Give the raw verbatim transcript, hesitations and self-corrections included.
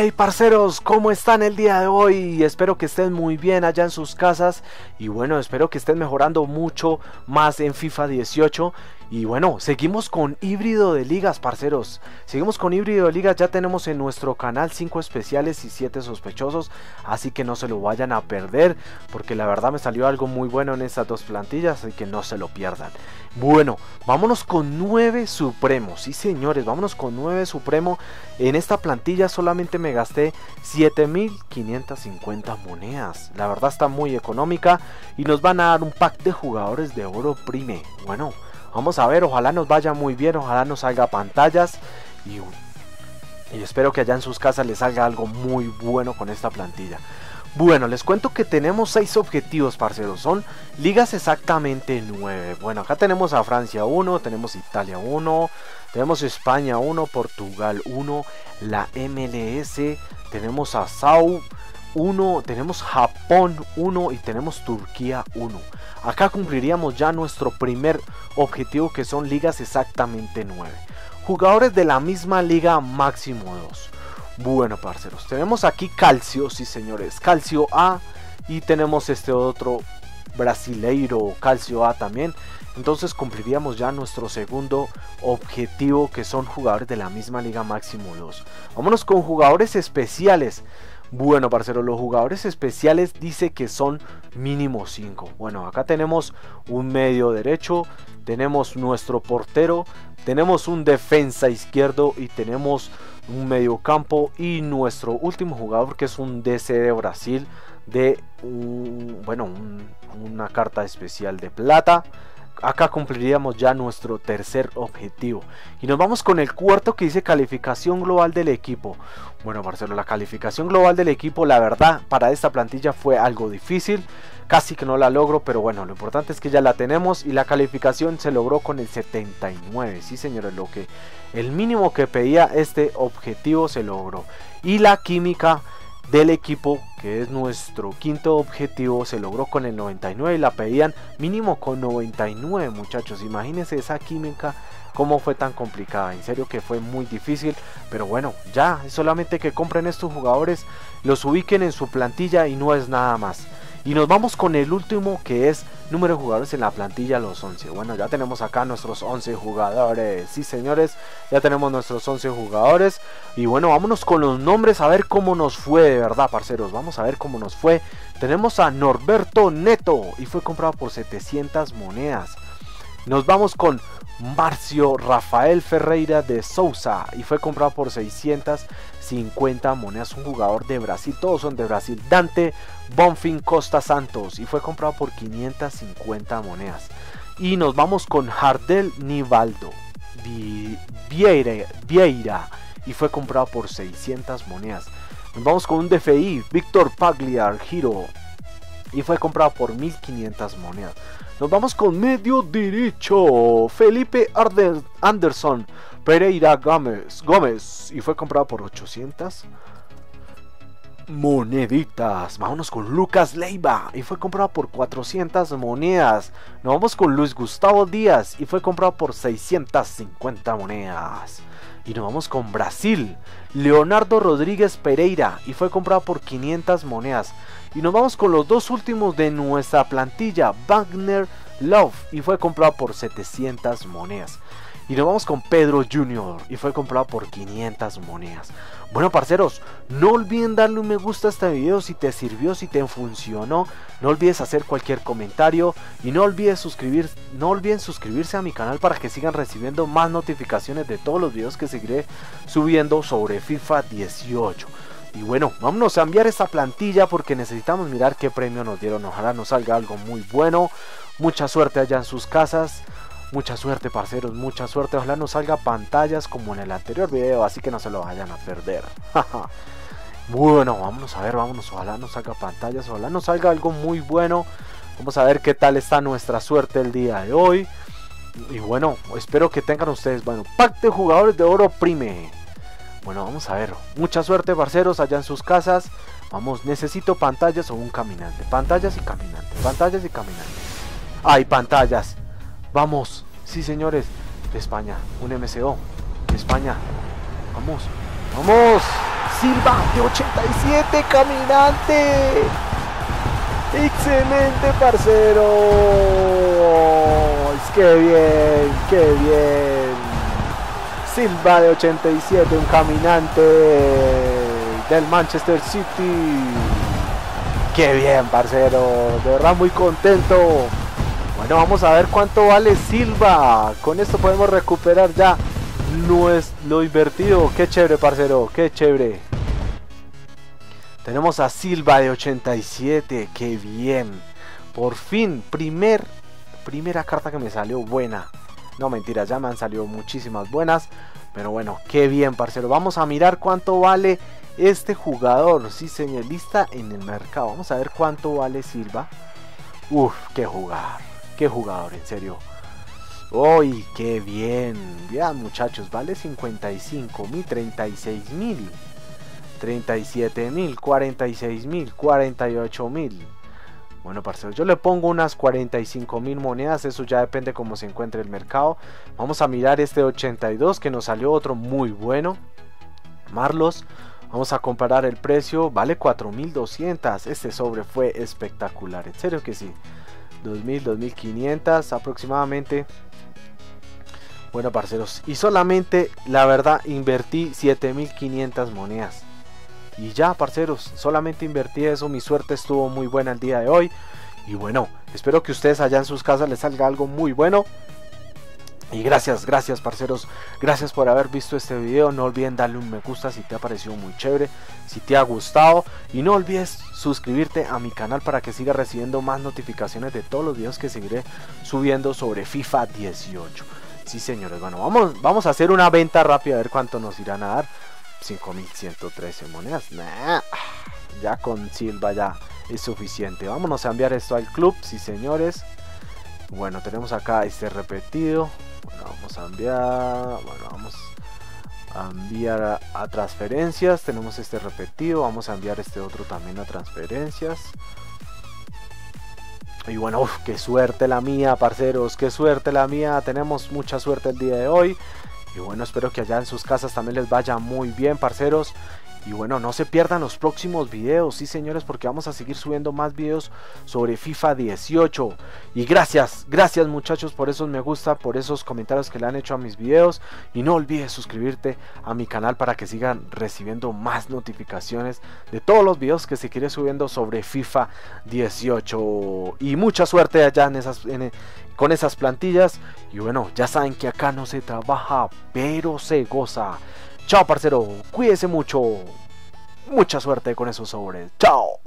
Hey parceros, ¿cómo están el día de hoy? Espero que estén muy bien allá en sus casas. Y bueno, espero que estén mejorando mucho más en FIFA dieciocho. Y bueno, seguimos con híbrido de ligas, parceros. Seguimos con híbrido de ligas, ya tenemos en nuestro canal cinco especiales y siete sospechosos. Así que no se lo vayan a perder, porque la verdad me salió algo muy bueno en estas dos plantillas, así que no se lo pierdan. Bueno, vámonos con nueve supremos, sí señores, vámonos con nueve supremo. En esta plantilla solamente me gasté siete mil quinientas cincuenta monedas. La verdad está muy económica y nos van a dar un pack de jugadores de oro prime. Bueno, vamos a ver, ojalá nos vaya muy bien, ojalá nos salga pantallas y, y espero que allá en sus casas les salga algo muy bueno con esta plantilla. Bueno, les cuento que tenemos seis objetivos, parceros, son ligas exactamente nueve. Bueno, acá tenemos a Francia uno, tenemos Italia uno, tenemos España uno, Portugal uno, la M L S, tenemos a Sao uno, tenemos Japón uno y tenemos Turquía uno. Acá cumpliríamos ya nuestro primer objetivo, que son ligas exactamente nueve. Jugadores de la misma liga máximo dos. Bueno, parceros, tenemos aquí Calcio, sí señores, Calcio A, y tenemos este otro brasileiro, Calcio A también. Entonces cumpliríamos ya nuestro segundo objetivo, que son jugadores de la misma liga máximo dos. Vámonos con jugadores especiales. Bueno, parceros, los jugadores especiales dice que son mínimo cinco. Bueno, acá tenemos un medio derecho, tenemos nuestro portero, tenemos un defensa izquierdo y tenemos un medio campo, y nuestro último jugador, que es un D C de Brasil de un, bueno, un, una carta especial de plata. Acá cumpliríamos ya nuestro tercer objetivo y nos vamos con el cuarto, que dice calificación global del equipo. Bueno, Marcelo, la calificación global del equipo, la verdad, para esta plantilla fue algo difícil, casi que no la logro, pero bueno, lo importante es que ya la tenemos y la calificación se logró con el setenta y nueve. Sí señores, lo que el mínimo que pedía este objetivo se logró. Y la química del equipo, que es nuestro quinto objetivo, se logró con el noventa y nueve y la pedían mínimo con noventa y nueve, muchachos. Imagínense esa química, cómo fue tan complicada. En serio que fue muy difícil, pero bueno, ya es solamente que compren estos jugadores, los ubiquen en su plantilla y no es nada más. Y nos vamos con el último, que es número de jugadores en la plantilla, los once. Bueno, ya tenemos acá nuestros once jugadores. Sí, señores, ya tenemos nuestros once jugadores. Y bueno, vámonos con los nombres a ver cómo nos fue de verdad, parceros. Vamos a ver cómo nos fue. Tenemos a Norberto Neto y fue comprado por setecientas monedas. Nos vamos con Marcio Rafael Ferreira de Souza y fue comprado por seiscientas cincuenta monedas, un jugador de Brasil, todos son de Brasil. Dante Bonfim Costa Santos y fue comprado por quinientas cincuenta monedas. Y nos vamos con Jardel Nivaldo Vieira, Vieira y fue comprado por seiscientas monedas. Nos vamos con un D F I, Víctor Pagliargiro, y fue comprado por mil quinientas monedas. Nos vamos con medio derecho, Felipe Anderson Pereira Gómez, Gómez y fue comprado por ochocientas moneditas. Vámonos con Lucas Leiva y fue comprado por cuatrocientas monedas. Nos vamos con Luis Gustavo Díaz y fue comprado por seiscientas cincuenta monedas. Y nos vamos con Brasil, Leonardo Rodríguez Pereira y fue comprado por quinientas monedas. Y nos vamos con los dos últimos de nuestra plantilla, Wagner Love y fue comprado por setecientas monedas. Y nos vamos con Pedro Junior y fue comprado por quinientas monedas. Bueno, parceros, no olviden darle un me gusta a este video si te sirvió, si te funcionó. No olvides hacer cualquier comentario y no olvides suscribir, no olviden suscribirse a mi canal para que sigan recibiendo más notificaciones de todos los videos que seguiré subiendo sobre FIFA dieciocho. Y bueno, vámonos a enviar esta plantilla porque necesitamos mirar qué premio nos dieron. Ojalá nos salga algo muy bueno. Mucha suerte allá en sus casas. Mucha suerte, parceros, mucha suerte. Ojalá nos salga pantallas como en el anterior video, así que no se lo vayan a perder. Bueno, vámonos a ver, vámonos. Ojalá nos salga pantallas, ojalá nos salga algo muy bueno. Vamos a ver qué tal está nuestra suerte el día de hoy. Y bueno, espero que tengan ustedes, bueno, pack de jugadores de oro prime. Bueno, vamos a ver. Mucha suerte, parceros, allá en sus casas. Vamos, necesito pantallas o un caminante. Pantallas y caminante. Pantallas y caminante. ¡Hay pantallas! Vamos. Sí, señores. De España. Un M C O. De España. Vamos. ¡Vamos! Silva de ochenta y siete, caminante. Excelente, parceros. Qué bien, qué bien. Silva de ochenta y siete, un caminante del Manchester City. Qué bien, parcero. De verdad muy contento. Bueno, vamos a ver cuánto vale Silva. Con esto podemos recuperar ya lo invertido. Qué chévere, parcero. Qué chévere. Tenemos a Silva de ochenta y siete. Qué bien. Por fin, primer, primera carta que me salió buena. No, mentira, ya me han salido muchísimas buenas. Pero bueno, qué bien, parcero. Vamos a mirar cuánto vale este jugador. Sí, señor, lista en el mercado. Vamos a ver cuánto vale Silva. Uf, qué jugador. Qué jugador, en serio. Uy, qué bien. Vean, muchachos, vale cincuenta y cinco mil, treinta y seis mil. treinta y siete mil, cuarenta y seis mil, cuarenta y ocho mil. Bueno, parceros, yo le pongo unas cuarenta y cinco mil monedas. Eso ya depende cómo se encuentre el mercado. Vamos a mirar este ochenta y dos, que nos salió otro muy bueno. Marlos. Vamos a comparar el precio. Vale cuatro mil doscientos. Este sobre fue espectacular. En serio que sí. dos mil, dos mil quinientos aproximadamente. Bueno, parceros, y solamente, la verdad, invertí siete mil quinientas monedas. Y ya, parceros, solamente invertí eso. Mi suerte estuvo muy buena el día de hoy. Y bueno, espero que ustedes allá en sus casas les salga algo muy bueno. Y gracias, gracias, parceros. Gracias por haber visto este video. No olviden darle un me gusta si te ha parecido muy chévere, si te ha gustado. Y no olvides suscribirte a mi canal para que sigas recibiendo más notificaciones de todos los videos que seguiré subiendo sobre FIFA dieciocho. Sí, señores, bueno, vamos, vamos a hacer una venta rápida a ver cuánto nos irán a dar. cinco mil ciento trece monedas. Nah, ya con Silva ya es suficiente. Vámonos a enviar esto al club, sí, señores. Bueno, tenemos acá este repetido. Bueno, vamos a enviar. Bueno, vamos a enviar a, a transferencias. Tenemos este repetido. Vamos a enviar este otro también a transferencias. Y bueno, uf, qué suerte la mía, parceros. Qué suerte la mía. Tenemos mucha suerte el día de hoy. Y bueno, espero que allá en sus casas también les vaya muy bien, parceros. Y bueno, no se pierdan los próximos videos, sí, señores, porque vamos a seguir subiendo más videos sobre FIFA dieciocho. Y gracias, gracias, muchachos, por esos me gusta, por esos comentarios que le han hecho a mis videos. Y no olvides suscribirte a mi canal para que sigan recibiendo más notificaciones de todos los videos que seguiré subiendo sobre FIFA dieciocho. Y mucha suerte allá en esas, en, con esas plantillas. Y bueno, ya saben que acá no se trabaja, pero se goza. Chao, parcero, cuídese mucho. Mucha suerte con esos sobres. Chao.